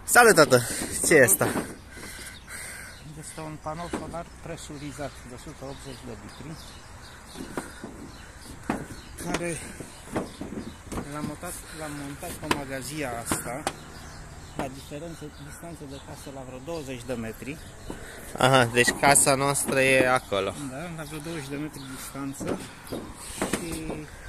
Salut, tată! Ce e asta? Este un panou solar presurizat de 180 de litri, care l-am montat pe magazia asta, la distanță de casă la vreo 20 de metri. Aha, deci casa noastră e acolo. Da, la vreo 20 de metri distanță și...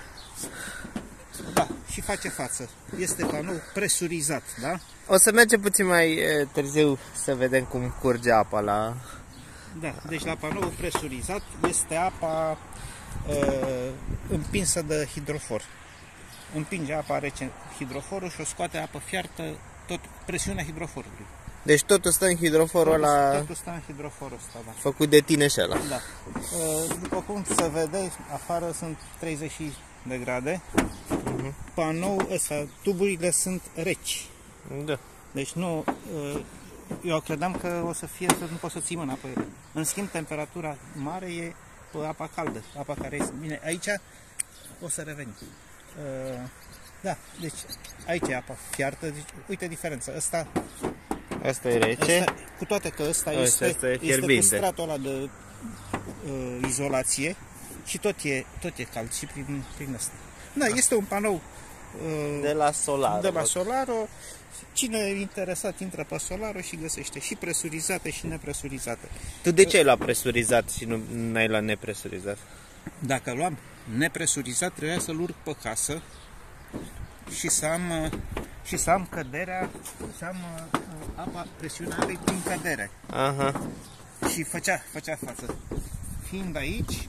Da, și face față. Este panou presurizat, da? O să mergem puțin mai târziu să vedem cum curge apa la... Da, deci la panou presurizat este apa împinsă de hidrofor. Împinge apa rece hidroforul și o scoate apă fiartă, tot presiunea hidroforului. Deci totul stă în hidroforul ăla... Totul stă în hidroforul ăsta, da. Făcut de tine și ăla. Da. După cum se vede, afară sunt 30 de grade. Panoul ăsta, tuburile sunt reci. Da. Deci nu... Eu credeam că o să fie, să nu poți să ții mâna pe ele. În schimb, temperatura mare e pe apa caldă, apa care este... Bine, aici o să revenim. Da, deci aici e apa fiartă, deci, uite diferența. Asta e rece. Asta, cu toate că ăsta este cu stratul ăla de izolație și tot e cald și prin ăsta. Da, este un panou de la Solaro. De la Solaro. Cine e interesat intră pe Solaro și găsește și presurizate și nepresurizate. Tu de ce ai luat presurizat și nu ai luat nepresurizat? Dacă luam nepresurizat, trebuia să-l urc pe casă și să am căderea, să am apa, presiunea apei prin cădere. Aha. Și făcea față. Fiind aici,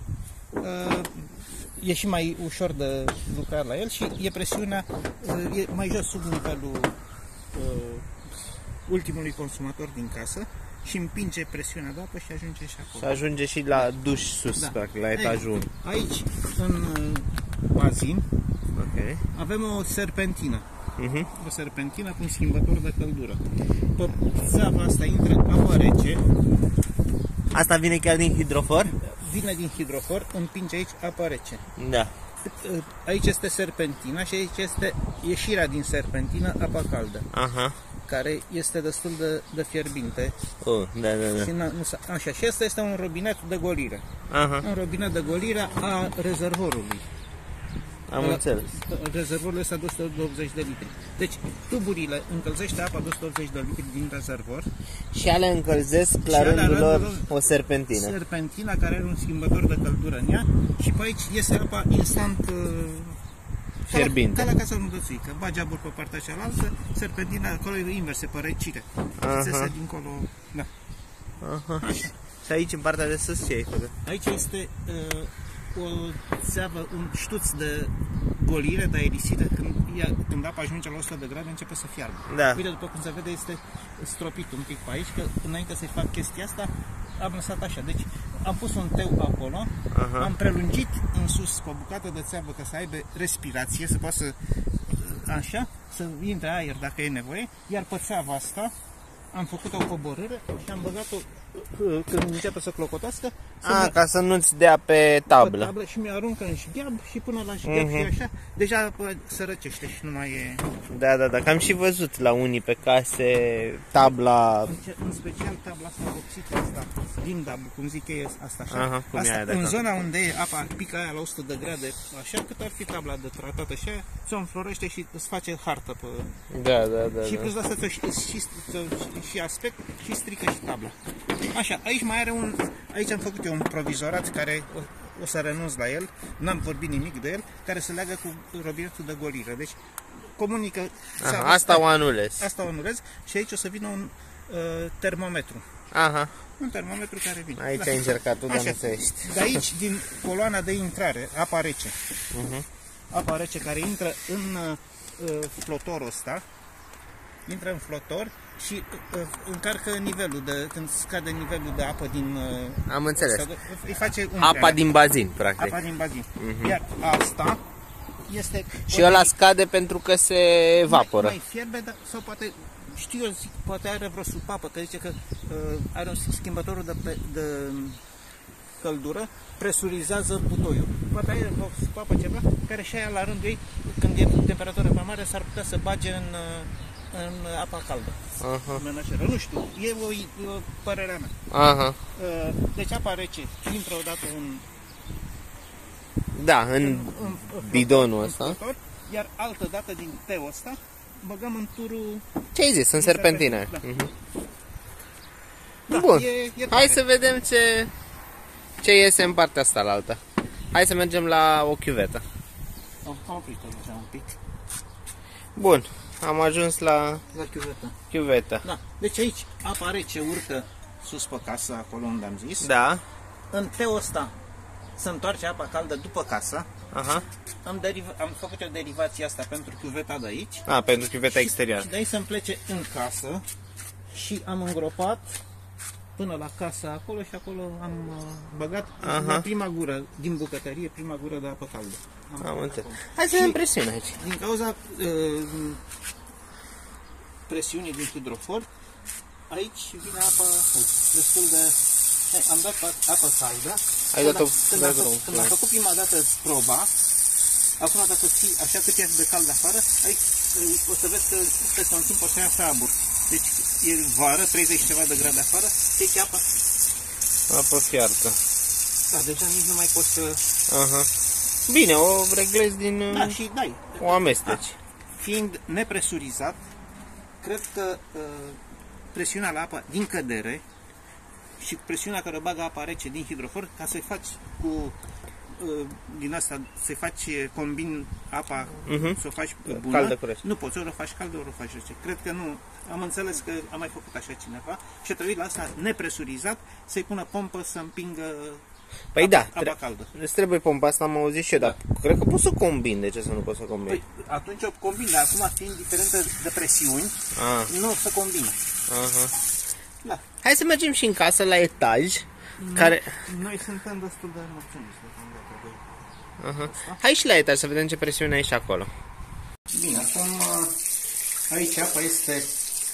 e și mai ușor de lucrat la el și e presiunea e mai jos sub nivelul ultimului consumator din casă și împinge presiunea de apă și ajunge și acolo. Și ajunge și la duș sus, da. Practic, la etajul 1. Aici, în bazin, avem o serpentină. O serpentină cu un schimbător de căldură. Pe țeava asta intră apă rece. Asta vine chiar din hidrofor? Vine din hidrofor, împinge aici apă rece. Da. Aici este serpentina și aici este ieșirea din serpentină, apa caldă. Aha. Care este destul de fierbinte. Da. Și așa, și asta este un robinet de golire. Aha. Un robinet de golire a rezervorului. Am înțeles. Rezervorul este de 180 de litri. Deci tuburile încălzește apa de 180 de litri din rezervor. Și alea încălzesc la rândul lor o serpentină. Serpentina care are un schimbător de căldură în ea și pe aici iese apa instant fierbinte. Ca la casa învățuică. Bagi abur pe partea cealaltă, serpentina acolo e inverse, pe răcire. Și ți iese dincolo. Da. Așa. Și aici în partea de sus ce ai făcut? Aici este o țeavă, un ștuț de golire, de aerisită, când apa ajunge la 100 de grade începe să fiarbă. Da. Uite, după cum se vede, este stropit un pic pe aici, că înainte să-i fac chestia asta, am lăsat așa. Deci am pus un teu acolo, am prelungit în sus cu o bucată de țeavă ca să aibă respirație, să poată să, așa, să intre aer dacă e nevoie, iar pe țeava asta am făcut o coborâre și am băgat-o când începe să clocotească. Ca să nu-ți dea pe tablă. Pe tablă și mi aruncă în șgheab și până la șgheab și așa, deja se răcește și nu mai e... Da, că am și văzut la unii pe case tabla... În special tabla asta vopsită asta, din dublu, cum zic ei, asta așa. Aha, cum asta, e aia în zona unde e apa, pică aia la 100 de grade, așa, cât ar fi tabla de tratată și aia, ți-o înflorește și îți face hartă pe... Da. Și plus de asta și aspect și strică și tabla. Așa, aici mai are aici am făcut eu un provizorat care o să renunț la el, n-am vorbit nimic de el, care se leagă cu robinetul de golire. Deci comunică... Asta o anulez. Asta o anulez și aici o să vină un termometru. Aha. Un termometru care vine. Aici ai încercat tu, dar nu se ești. De aici, din coloana de intrare, apa rece. Apa rece care intră în flotorul ăsta, intră în flotor și încarcă nivelul, când scade nivelul de apă din... Am înțeles. Îi face apa din bazin, practic. Apa din bazin. Iar asta este... Și ăla scade pentru că se evaporă. Mai fierbe, dar, sau poate, știu eu, zic, poate are vreo supapă, că zice că are un schimbător de căldură, presurizează butoiul. Poate are o supapă ceva, care și aia la rândul ei, când e temperatură mai mare, s-ar putea să bage în apa caldă. Aha. Menajeră. Nu știu, e o părerea mea. Aha. Deci apa rece intră odată Da, în bidonul ăsta. filtrator, iar altă dată din teul ăsta băgăm în turul... Ce ai zis? În serpentină. Da. Da. Bun. E Hai să vedem ce iese în partea asta la alta. Hai să mergem la o chiuvetă. Am oprit deja un pic. Bun. Am ajuns la La chiuvetă. chiuvetă. Da. Deci aici apa rece urcă sus pe casă, acolo unde am zis. Da. În teul ăsta se întoarce apa caldă după casă. Aha. Am făcut o derivație asta pentru chiuveta de aici. Pentru chiuveta exterioară. Și de aici să-mi plece în casă și am îngropat până la casă acolo și acolo am băgat la prima gură din bucătărie, prima gură de apă caldă. Am înțeles. Hai să vedem presiunea aici. Din cauza presiunii din hidrofor, aici vine apa destul de... Am dat apă caldă. Ai dat-o Când am făcut prima dată proba, acum dacă ții așa cât e de cald afară, aici o să vezi că peste un timp o să ia să abur. Deci e vară, 30 ceva de grade afară, deci apa... Apă fiartă. Da, deja nici nu mai poți să... Aha. Bine, o reglezi din... Da, și dai. O amesteci. Fiind nepresurizat, cred că presiunea la apa din cădere și presiunea care bagă apa rece din hidrofor, ca să-i faci cu din asta, să-i faci combin apa, să o faci bună, caldă cu rece. nu poți, ori o faci caldă, ori o faci rece. Cred că nu, am înțeles că a mai făcut așa cineva și a trebuit la asta nepresurizat să-i pună pompă să împingă Păi da, apa caldă. îți trebuie pompa asta, am auzit și eu, dar cred că poți să combini, de ce să nu poți să combini? Păi, atunci o combin, dar acum fiind diferentă de presiuni, nu o să combină. Aha. Da. Hai să mergem și în casă la etaj, care... Noi suntem destul de emoționați. Hai și la etaj să vedem ce presiune ai și acolo. Bine, acum aici apa este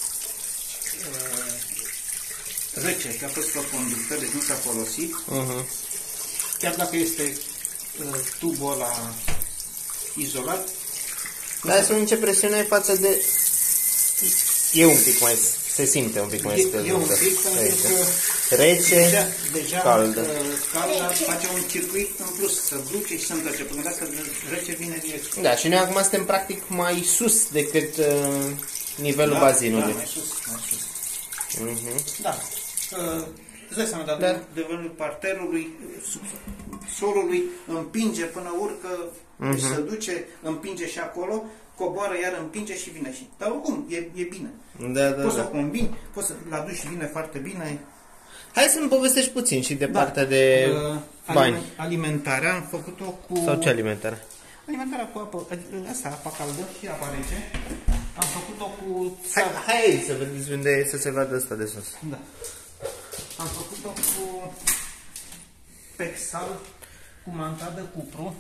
rece, că a fost pe conductă, deci nu s-a folosit. Chiar dacă este tubul ăla izolat. Dar să vedem ce presiune ai față de... E un pic mai... Se simte un pic mai scăzută. E un pic, pentru că rece, deja caldă. Calda face un circuit în plus, să duce și să întoarce. Până dacă rece vine direct. Da, și noi acum suntem practic mai sus decât nivelul bazinului. Da, mai sus, mai sus. Da. Îți dai seama, dar nivelul parterului, solului, împinge până urcă, se duce, împinge și acolo, coboară, iar împinge și vine și. Dar oricum, e bine. Poți să o combini, poți să-l aduci și vine foarte bine. Hai să-mi povestești puțin și de partea de bani. Alimentarea am făcăut-o cu... Sau ce alimentare? Alimentarea cu apă, asta, apa caldă și apa rece. Am făcut-o cu... Hai să vedeți unde să se vadă asta de sus. Da. Am făcut-o cu pexal, cu mantat de cupru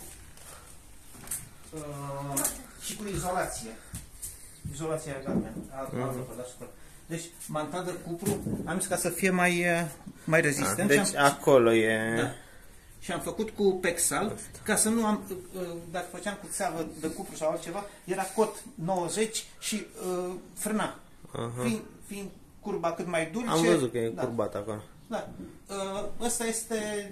și cu izolație. Izolația galben, altă pe deasupra. Deci, mantat de cupru, am zis ca să fie mai rezistent. Deci acolo e... Da. Și am făcut cu pexal, ca să nu am, dacă făceam cu țeavă de cupru sau altceva, era cot 90 și frâna. Fiind curba cât mai dulce. Am văzut că e curbat acolo. Da. Ăsta este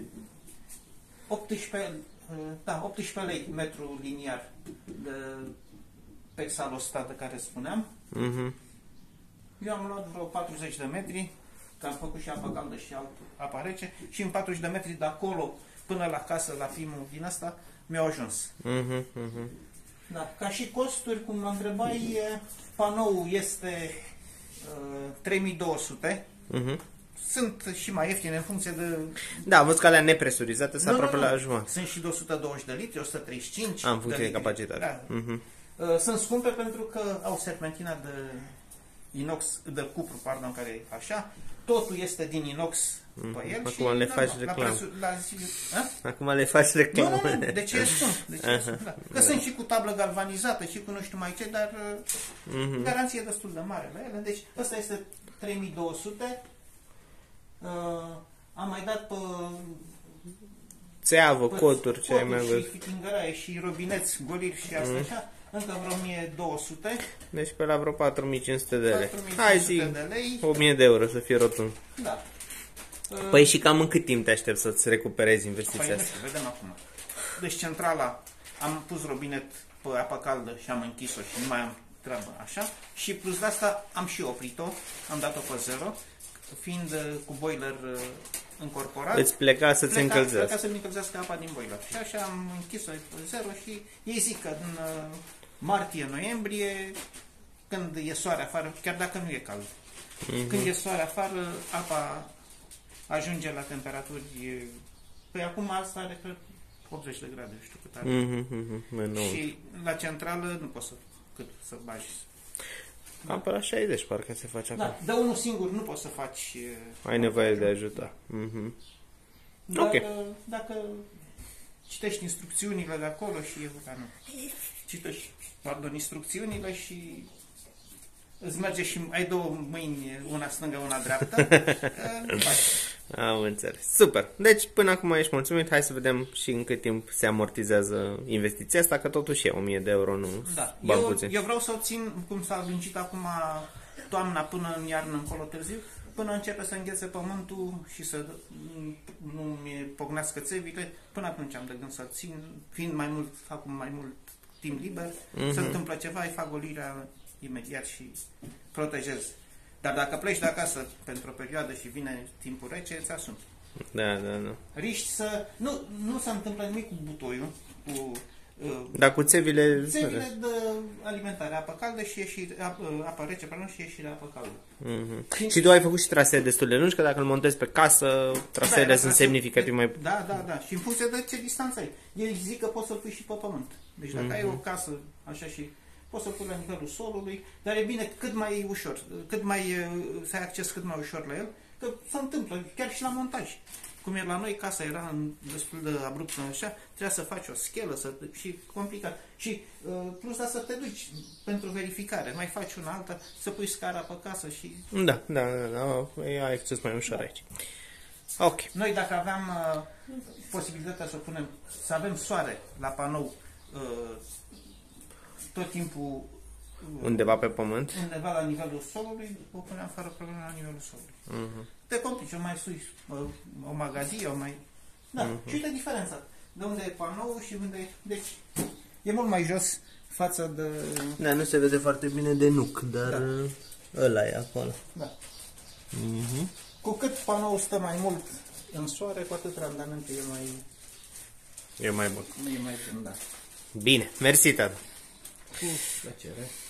18 lei metru liniar de pexalul ăsta de care spuneam. Eu am luat vreo 40 de metri, că am făcut și apa caldă și apa rece, și în 40 de metri de acolo până la casă, la primul din asta, mi-au ajuns. Da. Ca și costuri, cum mă întrebai, panoul este 3200. Sunt și mai ieftine în funcție de... Da, văd că alea nepresurizate sunt aproape la jumătate. Sunt și de 120 de litri, 135 în funcție de capacitate. Da. Sunt scumpe pentru că au serpentina de inox, de cupru, pardon, care e așa. Totul este din inox pe el. Acum și le faci reclamă. Acum le faci reclamă. Nu, deci e scump. Că sunt și cu tablă galvanizată și cu nu știu mai ce, dar garanție destul de mare la ele. Deci ăsta este 3200. Am mai dat pe țeavă, coturi, ce ai mai văzut. Și fitingăraie și robineți, goliri și asta așa. încă vreo 1200. Deci pe la vreo 4500 de lei. 4500 Hai zi, de lei. 1000 de euro să fie rotund. Da. Păi și cam în cât timp te aștept să-ți recuperezi investiția Păi nu asta? știu, vedem acum. Deci centrala, am pus robinet pe apă caldă și am închis-o și nu mai am treabă așa. Și plus de asta am și oprit-o, am dat-o pe zero, fiind cu boiler încorporat. Îți pleca să-ți încălzească. Pleca să-mi încălzească apa din boiler. Și așa am închis-o pe zero și ei zic că în martie-noiembrie, când e soare afară, chiar dacă nu e cald, când e soare afară, apa ajunge la temperaturi. Păi acum asta are, cred, 80 de grade, știu cât are. Și la centrală nu poți să bagi. Cam pe la 60 parcă se face acum. Da, de unul singur nu poți să faci. Ai nevoie de ajutor. Dar, Ok. dacă citești instrucțiunile de acolo și citești, instrucțiunile și îți merge și ai două mâini, una stângă, una dreaptă. Am înțeles. Super. Deci până acum ești mulțumit. Hai să vedem și în cât timp se amortizează investiția asta, că totuși e 1000 de euro, nu Da. bani puțin. Eu vreau să o țin, cum s-a lungit acum toamna până în iarnă încolo târziu, până începe să înghețe pământul și să nu-mi pocnească țevile. Până atunci am de gând să țin, fiind acum mai mult timp liber, se întâmplă ceva, îi fac golirea imediat și protejez. Dar dacă pleci de acasă pentru o perioadă și vine timpul rece, îți asumi. Da. Riști să... Nu se întâmplă nimic cu butoiul, cu... Dar cu țevile de alimentare, apă caldă și apă rece, pardon, și ieșirea apă caldă. Și tu ai făcut și trasee destul de lungi, că dacă îl montezi pe casă, traseele sunt semnificativ mai... Da. Și în funcție de ce distanță ai. Ei zic că poți să-l pui și pe pământ. Deci dacă ai o casă așa și poți să-l pui la nivelul solului, dar e bine cât mai ușor, să ai acces cât mai ușor la el, că se întâmplă, chiar și la montaj. Cum e la noi, casa era destul de abruptă așa, trebuia să faci o schelă și complicat. Și plus asta să te duci pentru verificare, mai faci una alta, să pui scara pe casă și... Da, ai acces mai ușor aici. Ok. Noi dacă aveam posibilitatea să avem soare la panou tot timpul undeva pe pământ? Undeva la nivelul solului, o puneam fără probleme la nivelul solului. Te complici, o mai sui o magazie, o mai... Da, și uite diferența. De unde e panou și unde e... Deci, e mult mai jos față de... Da, nu se vede foarte bine de nuc, dar ăla e acolo. Da. Cu cât panou stă mai mult în soare, cu atât randamentul e mai... E mai bun. E mai bun, da. Bine, mersi, tată. Cu plăcere.